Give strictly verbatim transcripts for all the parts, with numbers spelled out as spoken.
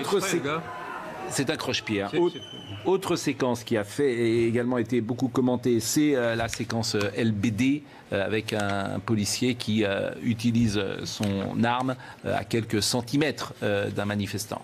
Autre sé... C'est un croche-pied. Hein. Autre, autre séquence qui a fait et également été beaucoup commentée, c'est euh, la séquence euh, L B D euh, avec un, un policier qui euh, utilise son arme euh, à quelques centimètres euh, d'un manifestant.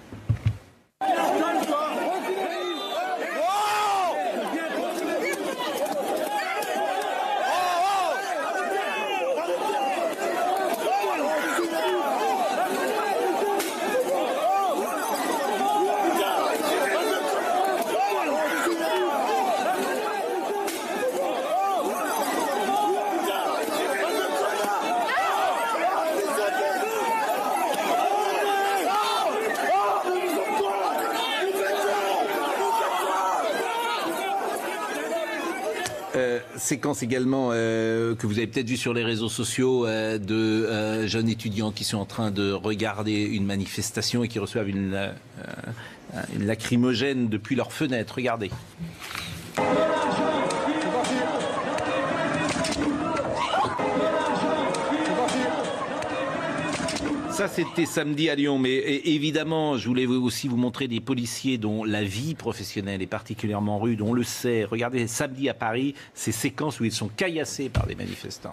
Euh, séquence également euh, que vous avez peut-être vu sur les réseaux sociaux euh, de euh, jeunes étudiants qui sont en train de regarder une manifestation et qui reçoivent une, euh, une lacrymogène depuis leur fenêtre. Regardez. Ça, c'était samedi à Lyon, mais évidemment, je voulais aussi vous montrer des policiers dont la vie professionnelle est particulièrement rude, on le sait. Regardez, samedi à Paris, ces séquences où ils sont caillassés par des manifestants.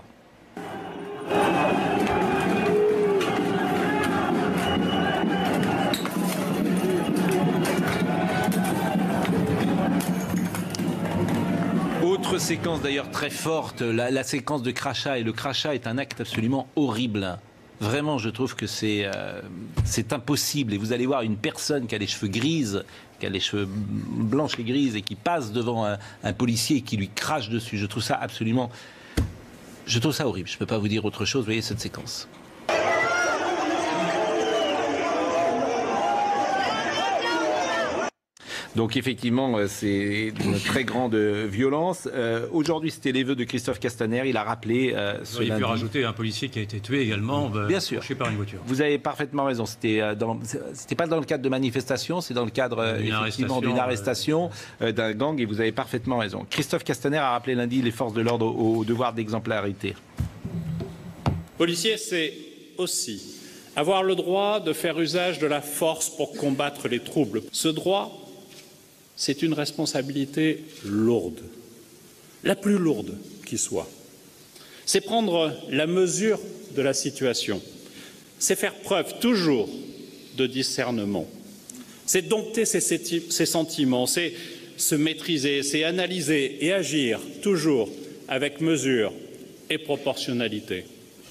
Autre séquence d'ailleurs très forte, la, la séquence de crachat, et le crachat est un acte absolument horrible. Vraiment, je trouve que c'est euh, c'est impossible. Et vous allez voir une personne qui a les cheveux grises, qui a les cheveux blanches et grises et qui passe devant un, un policier et qui lui crache dessus. Je trouve ça absolument... Je trouve ça horrible. Je ne peux pas vous dire autre chose. Vous voyez cette séquence. Donc effectivement, c'est une très grande violence. Euh, Aujourd'hui, c'était les vœux de Christophe Castaner. Il a rappelé euh, ce lundi. Il a pu rajouter un policier qui a été tué également. Bah, bien sûr. Touché par une voiture. Vous avez parfaitement raison. C'était dans, c'était pas dans le cadre de manifestations, c'est dans le cadre d'une effectivement d'une arrestation euh, d'un gang. Et vous avez parfaitement raison. Christophe Castaner a rappelé lundi les forces de l'ordre au, au devoir d'exemplarité. Policier, c'est aussi avoir le droit de faire usage de la force pour combattre les troubles. Ce droit, c'est une responsabilité lourde, la plus lourde qui soit. C'est prendre la mesure de la situation, c'est faire preuve toujours de discernement, c'est dompter ses, ses sentiments, c'est se maîtriser, c'est analyser et agir toujours avec mesure et proportionnalité.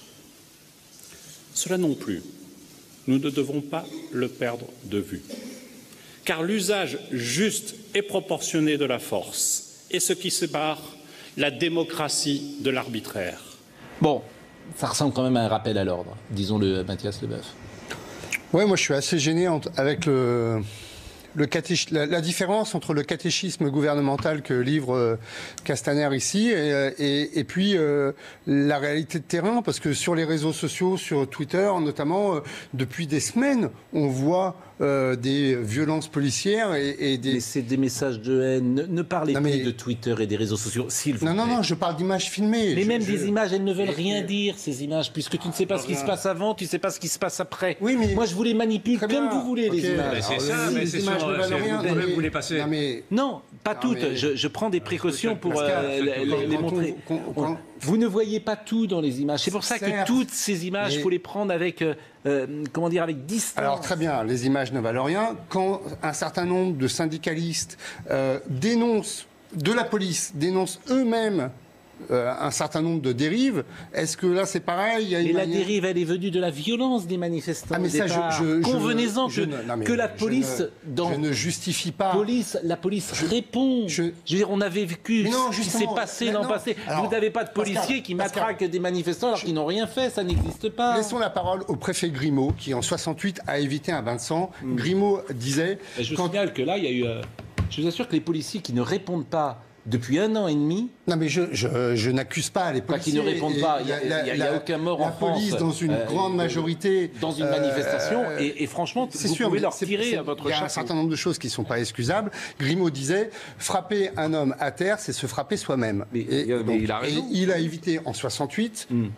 Cela non plus, nous ne devons pas le perdre de vue. Car l'usage juste et proportionné de la force est ce qui sépare la démocratie de l'arbitraire. Bon, ça ressemble quand même à un rappel à l'ordre, disons-le, Mathias Leboeuf. Oui, moi je suis assez gêné avec le, le catéch... la, la différence entre le catéchisme gouvernemental que livre euh, Castaner ici et, et, et puis euh, la réalité de terrain, parce que sur les réseaux sociaux, sur Twitter notamment, euh, depuis des semaines, on voit Euh, des violences policières et, et des... Mais c'est des messages de haine. Ne, ne parlez non, plus mais... de Twitter et des réseaux sociaux, s'il vous non, plaît. Non, non, je parle d'images filmées. Mais je, même je... des images, elles ne veulent rien dire, ces images, puisque tu ne sais pas ce qui se passe avant, tu ne sais pas ce qui se passe après. Oui, mais... Moi, je vous les manipule comme bien. vous voulez, okay. les images. C'est ça, mais c'est sûr, vous voulez passer. Non, mais... non pas non, toutes. Mais... Je, je prends des précautions pour Pascal, euh, les, les, les montrer. On, on, on... Vous ne voyez pas tout dans les images. C'est pour ça que toutes ces images, il mais... faut les prendre avec... Euh, Euh, comment dire, avec distance. Alors très bien, les images ne valent rien. Quand un certain nombre de syndicalistes euh, dénoncent, de la police, dénoncent eux-mêmes euh, un certain nombre de dérives, est-ce que là c'est pareil? Il y a une Et manière... la dérive, elle est venue de la violence des manifestants. Ah mais ça, je, je, Convenez-en que, ne, que la police, je ne, dans je ne justifie pas. Police, la police je, répond. Je, je veux dire, on avait vécu non, ce qui s'est passé l'an passé. Alors, vous n'avez pas de policiers Pascal, qui matraquent Pascal, des manifestants alors qu'ils n'ont rien fait, ça n'existe pas. Laissons la parole au préfet Grimaud qui en soixante-huit a évité un bain de sang. Mmh. Grimaud disait. Je vous quand... signale que là, il y a eu. Euh, je vous assure que les policiers qui ne répondent pas depuis un an et demi. Non, mais je, je, je n'accuse pas les policiers. Pas qu'ils ne répondent pas. Il n'y a, a, a aucun mort en France. La police, dans une euh, grande majorité. Dans une manifestation. Euh, et, et franchement, vous sûr, pouvez leur tirer à votre chapeau. Il y a un certain nombre de choses qui ne sont pas excusables. Grimaud disait, frapper un homme à terre, c'est se frapper soi-même. Mais, et, mais donc, il a raison. Et il a évité en soixante-huit mm.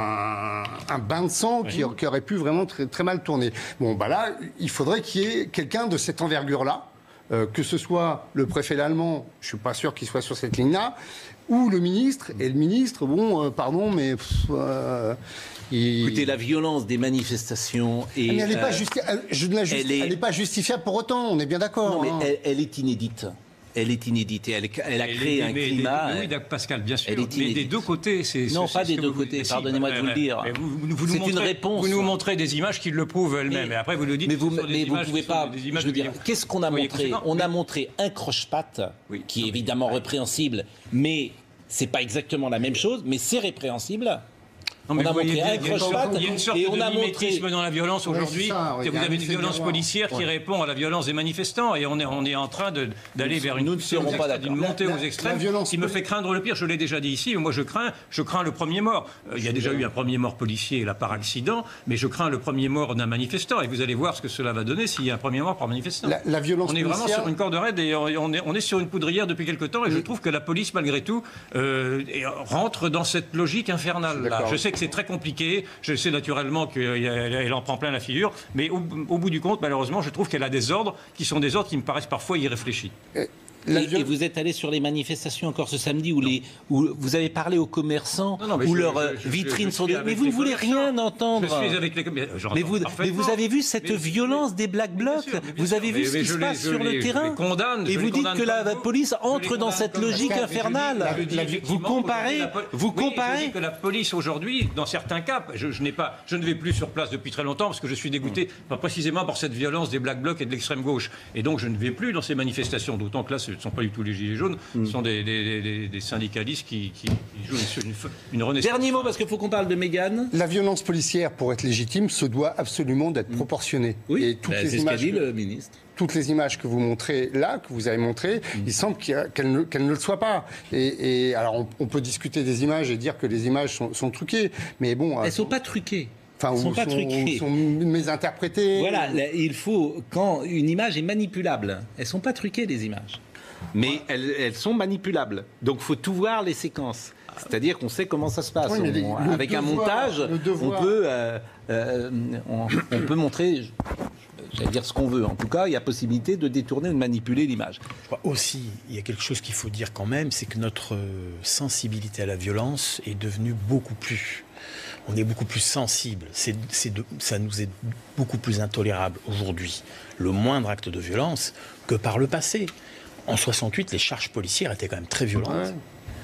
un, un bain de sang oui. qui, qui aurait pu vraiment très, très mal tourner. Bon, bah là, il faudrait qu'il y ait quelqu'un de cette envergure-là. Euh, que ce soit le préfet Lallemand, je ne suis pas sûr qu'il soit sur cette ligne-là, ou le ministre. Et le ministre, bon, euh, pardon, mais... Pff, euh, il... Écoutez, la violence des manifestations... Et, mais elle n'est euh, pas, justi... je ne la justi... est... pas justifiable pour autant, on est bien d'accord. Non, mais hein. elle, elle est inédite. Elle est inédite. Elle, elle a créé un mais, climat. Mais, oui, Pascal, bien sûr. Mais des deux côtés, c'est. Non, pas des deux côtés. Pardonnez-moi de vous le dire. C'est une réponse. Vous nous montrez des images qui le prouvent elles-mêmes. Et après, vous nous dites. Mais vous ne pouvez pas. Je veux dire, qu'est-ce qu'on a montré ? On a montré un croche-patte qui est évidemment répréhensible, mais c'est pas exactement la même chose, mais c'est répréhensible. Non, mais on a montré bien, un croche-patte il y a une sorte et de on a mimétisme montré... dans la violence aujourd'hui. Ouais, vous avez une violence policière qui ouais. répond à la violence des manifestants et on est, on est en train de, d'aller vers une, nous ne serons pas d'accord. D'une montée la, aux extrêmes la qui me fait craindre le pire. Je l'ai déjà dit ici. Moi, je crains, je crains le premier mort. Euh, il y a déjà eu un premier mort policier là par accident, mais je crains le premier mort d'un manifestant. Et vous allez voir ce que cela va donner s'il y a un premier mort par manifestant. La, la violence on est policière... vraiment sur une corde raide et on est, on est sur une poudrière depuis quelque temps. Et je trouve que la police, malgré tout, euh, rentre dans cette logique infernale. Là. Je sais que c'est très compliqué. Je sais naturellement qu'elle en prend plein la figure, mais au, au bout du compte, malheureusement, je trouve qu'elle a des ordres qui sont des ordres qui me paraissent parfois irréfléchis. Et, et, et vous êtes allé sur les manifestations encore ce samedi où, les, où vous avez parlé aux commerçants, non, non, où je, leurs je, je, vitrines je, je sont... De... Mais vous ne voulez rien entendre. Je suis avec les... Mais, mais, vous, mais vous avez vu cette mais, violence mais, des Black Blocs. Vous avez vu mais, ce qui se passe sur le terrain. Et vous dites que la police entre dans cette logique infernale. Vous comparez... Vous comparez... que la police aujourd'hui, dans certains cas, je, je, n'ai pas, je ne vais plus sur place depuis très longtemps parce que je suis dégoûté mmh. précisément par cette violence des Black Blocs et de l'extrême gauche. Et donc je ne vais plus dans ces manifestations, d'autant que là, ce ne sont pas du tout les gilets jaunes, mmh. ce sont des, des, des, des syndicalistes qui, qui, qui jouent une, une renaissance. Dernier mot, parce qu'il faut qu'on parle de Mégane. La violence policière, pour être légitime, se doit absolument d'être mmh. proportionnée. Oui, et toutes bah, les c'est images ce qu'a dit que... le ministre. Toutes les images que vous montrez là, que vous avez montrées, mmh. il semble qu'elles ne, qu'elles ne le soient pas. Et, et alors, on, on peut discuter des images et dire que les images sont, sont truquées, mais bon... Elles ne sont pas truquées. Enfin, Elles sont ou pas sont, truquées. Ou sont mésinterprétées. Voilà, il faut... Quand une image est manipulable, elles ne sont pas truquées, les images. Mais elles, elles sont manipulables. Donc, il faut tout voir les séquences. C'est-à-dire qu'on sait comment ça se passe. Oui, on, avec devoir, un montage, on peut, euh, euh, on, on peut montrer... J'allais dire ce qu'on veut. En tout cas, il y a possibilité de détourner ou de manipuler l'image. Je crois aussi, il y a quelque chose qu'il faut dire quand même, c'est que notre sensibilité à la violence est devenue beaucoup plus... On est beaucoup plus sensible. C'est, c'est de, ça nous est beaucoup plus intolérable aujourd'hui, le moindre acte de violence, que par le passé. En soixante-huit, les charges policières étaient quand même très violentes. Ouais.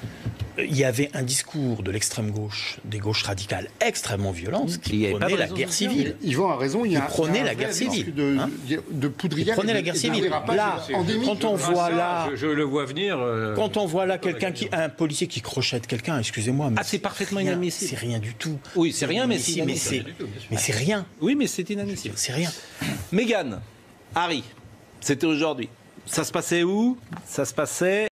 Il y avait un discours de l'extrême gauche, des gauches radicales extrêmement violentes, qui prenaient la guerre civile. Yvan a raison, il y a, qui prenaient la guerre civile. De, hein de poudrière. Qui prenaient la guerre civile. Là, quand on voit là, je, je le vois venir. Euh, quand on voit là quelqu'un qui, un policier qui crochette quelqu'un, excusez-moi, mais ah, c'est parfaitement inadmissible. C'est rien du tout. Oui, c'est rien, mais c'est mais c'est, mais c'est rien. Oui, mais c'est inadmissible. C'est rien. Mégane, Harry, c'était aujourd'hui. Ça se passait où ? Ça se passait